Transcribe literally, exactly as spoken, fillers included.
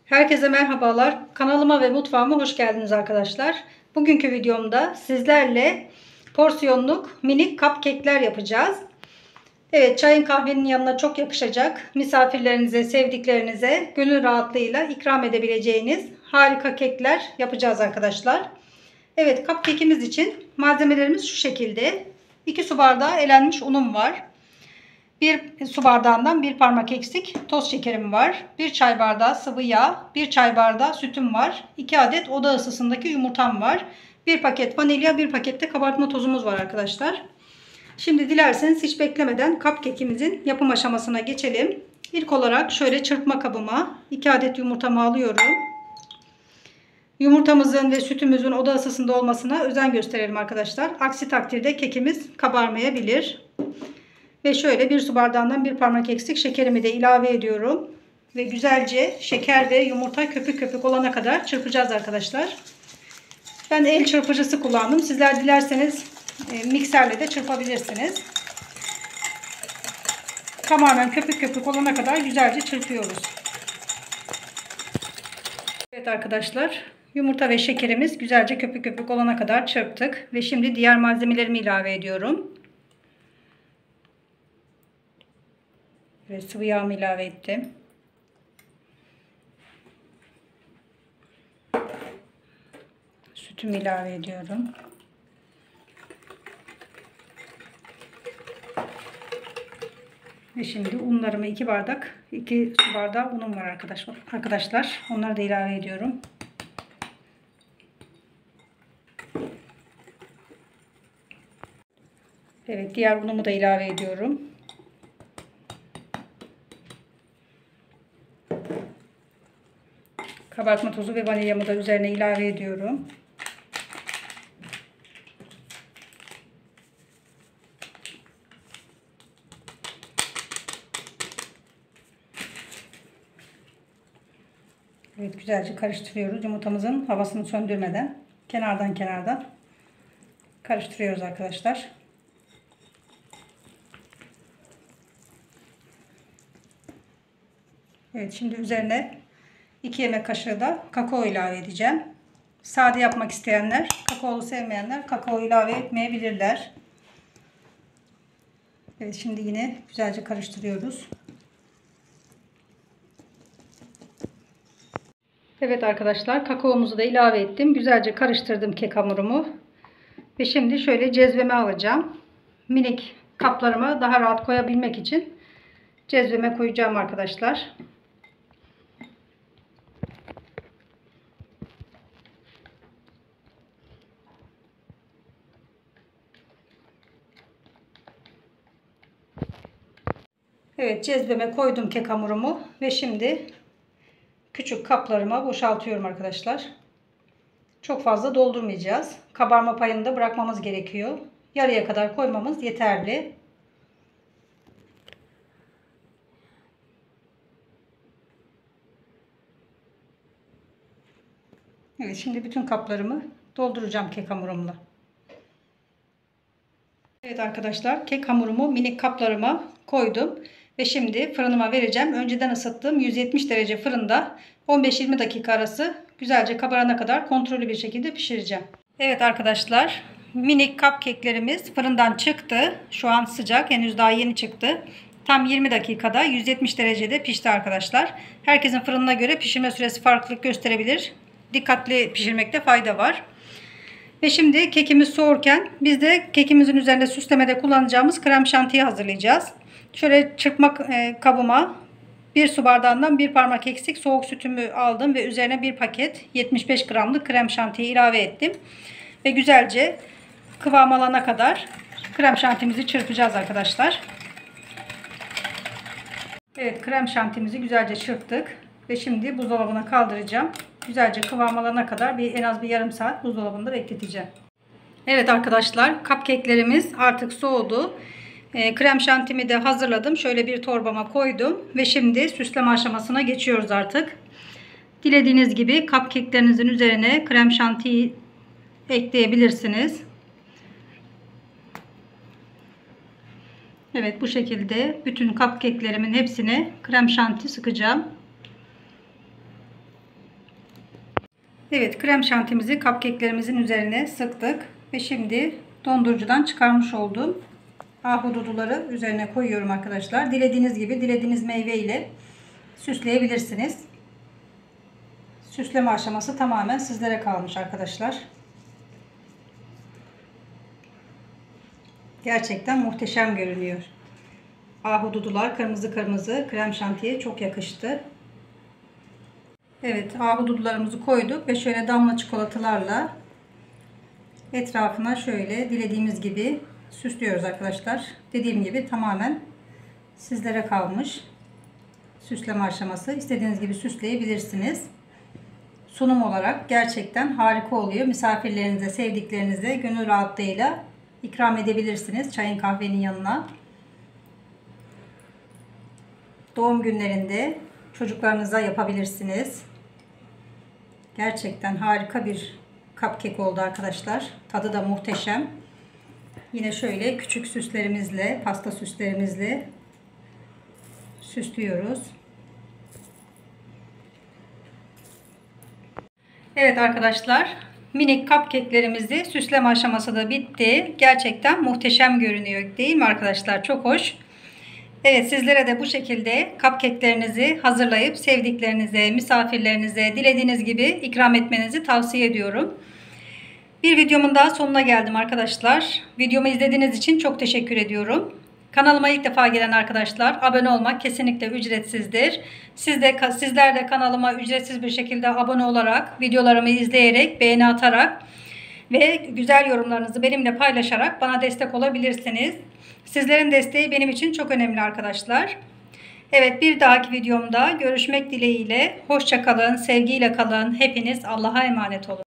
Herkese merhabalar. Kanalıma ve mutfağıma hoş geldiniz arkadaşlar. Bugünkü videomda sizlerle porsiyonluk minik cupcake'ler yapacağız. Evet, çayın kahvenin yanına çok yakışacak, misafirlerinize, sevdiklerinize gönül rahatlığıyla ikram edebileceğiniz harika kekler yapacağız arkadaşlar. Evet, cupcake'imiz için malzemelerimiz şu şekilde. iki su bardağı elenmiş unum var. bir su bardağından bir parmak eksik toz şekerim var. bir çay bardağı sıvı yağ, bir çay bardağı sütüm var. iki adet oda ısısındaki yumurtam var. bir paket vanilya, bir pakette kabartma tozumuz var arkadaşlar. Şimdi dilerseniz hiç beklemeden cupcake'imizin yapım aşamasına geçelim. İlk olarak şöyle çırpma kabıma iki adet yumurtamı alıyorum. Yumurtamızın ve sütümüzün oda ısısında olmasına özen gösterelim arkadaşlar. Aksi takdirde kekimiz kabarmayabilir. Ve şöyle bir su bardağından bir parmak eksik şekerimi de ilave ediyorum. Ve güzelce şeker ve yumurta köpük köpük olana kadar çırpacağız arkadaşlar. Ben el çırpıcısı kullandım. Sizler dilerseniz mikserle de çırpabilirsiniz. Tamamen köpük köpük olana kadar güzelce çırpıyoruz. Evet arkadaşlar, yumurta ve şekerimiz güzelce köpük köpük olana kadar çırptık. Ve şimdi diğer malzemelerimi ilave ediyorum. Ve sıvı yağımı ilave ettim. Sütümü ilave ediyorum. Ve şimdi unlarımı iki bardak, iki su bardağı unum var arkadaşlar. Arkadaşlar, onları da ilave ediyorum. Evet, diğer unumu da ilave ediyorum. Kabartma tozu ve vanilyamı da üzerine ilave ediyorum. Evet, güzelce karıştırıyoruz. Yumurtamızın havasını söndürmeden kenardan kenardan karıştırıyoruz arkadaşlar. Evet, şimdi üzerine iki yemek kaşığı da kakao ilave edeceğim. Sade yapmak isteyenler, kakaolu sevmeyenler kakao ilave etmeyebilirler. Evet, şimdi yine güzelce karıştırıyoruz. Evet arkadaşlar, kakaomuzu da ilave ettim. Güzelce karıştırdım kek hamurumu. Ve şimdi şöyle cezveme alacağım. Minik kaplarıma daha rahat koyabilmek için cezveme koyacağım arkadaşlar. Evet, cezveme koydum kek hamurumu ve şimdi küçük kaplarıma boşaltıyorum arkadaşlar. Çok fazla doldurmayacağız. Kabarma payını da bırakmamız gerekiyor. Yarıya kadar koymamız yeterli. Evet, şimdi bütün kaplarımı dolduracağım kek hamurumla. Evet arkadaşlar, kek hamurumu minik kaplarıma koydum. Ve şimdi fırınıma vereceğim. Önceden ısıttığım yüz yetmiş derece fırında on beş yirmi dakika arası güzelce kabarana kadar kontrollü bir şekilde pişireceğim. Evet arkadaşlar, minik cupcake'lerimiz fırından çıktı. Şu an sıcak, henüz daha yeni çıktı. Tam yirmi dakikada yüz yetmiş derecede pişti arkadaşlar. Herkesin fırınına göre pişirme süresi farklılık gösterebilir. Dikkatli pişirmekte fayda var. Ve şimdi kekimiz soğurken biz de kekimizin üzerinde süslemede kullanacağımız krem şantiyi hazırlayacağız. Şöyle çırpma kabıma bir su bardağından bir parmak eksik soğuk sütümü aldım ve üzerine bir paket yetmiş beş gramlık krem şantiyi ilave ettim. Ve güzelce kıvam alana kadar krem şantimizi çırpacağız arkadaşlar. Evet, krem şantimizi güzelce çırptık ve şimdi buzdolabına kaldıracağım. Güzelce kıvam alana kadar bir en az bir yarım saat buzdolabında bekleteceğim. Evet arkadaşlar, cupcake'lerimiz artık soğudu. E, krem şantimi de hazırladım. Şöyle bir torbama koydum ve şimdi süsleme aşamasına geçiyoruz artık. Dilediğiniz gibi cupcake'lerinizin üzerine krem şantiyi ekleyebilirsiniz. Evet, bu şekilde bütün cupcake'lerimin hepsine krem şanti sıkacağım. Evet, krem şantimizi cupcake'lerimizin üzerine sıktık ve şimdi dondurucudan çıkarmış olduğum ahududuları üzerine koyuyorum arkadaşlar. Dilediğiniz gibi, dilediğiniz meyve ile süsleyebilirsiniz. Süsleme aşaması tamamen sizlere kalmış arkadaşlar. Gerçekten muhteşem görünüyor. Ahududular kırmızı kırmızı krem şantiye çok yakıştı. Evet, ahududularımızı koyduk ve şöyle damla çikolatalarla etrafına şöyle dilediğimiz gibi süslüyoruz arkadaşlar. Dediğim gibi tamamen sizlere kalmış süsleme aşaması. İstediğiniz gibi süsleyebilirsiniz. Sunum olarak gerçekten harika oluyor. Misafirlerinize, sevdiklerinize gönül rahatlığıyla ikram edebilirsiniz çayın kahvenin yanına. Doğum günlerinde çocuklarınıza yapabilirsiniz. Gerçekten harika bir cupcake oldu arkadaşlar. Tadı da muhteşem. Yine şöyle küçük süslerimizle, pasta süslerimizle süslüyoruz. Evet arkadaşlar, minik cupcake'lerimizi süsleme aşaması da bitti. Gerçekten muhteşem görünüyor, değil mi arkadaşlar? Çok hoş. Evet, sizlere de bu şekilde cupcake'lerinizi hazırlayıp sevdiklerinize, misafirlerinize dilediğiniz gibi ikram etmenizi tavsiye ediyorum. Bir videomun daha sonuna geldim arkadaşlar. Videomu izlediğiniz için çok teşekkür ediyorum. Kanalıma ilk defa gelen arkadaşlar, abone olmak kesinlikle ücretsizdir. Siz de, sizler de kanalıma ücretsiz bir şekilde abone olarak, videolarımı izleyerek, beğeni atarak ve güzel yorumlarınızı benimle paylaşarak bana destek olabilirsiniz. Sizlerin desteği benim için çok önemli arkadaşlar. Evet, bir dahaki videomda görüşmek dileğiyle. Hoşça kalın, sevgiyle kalın. Hepiniz Allah'a emanet olun.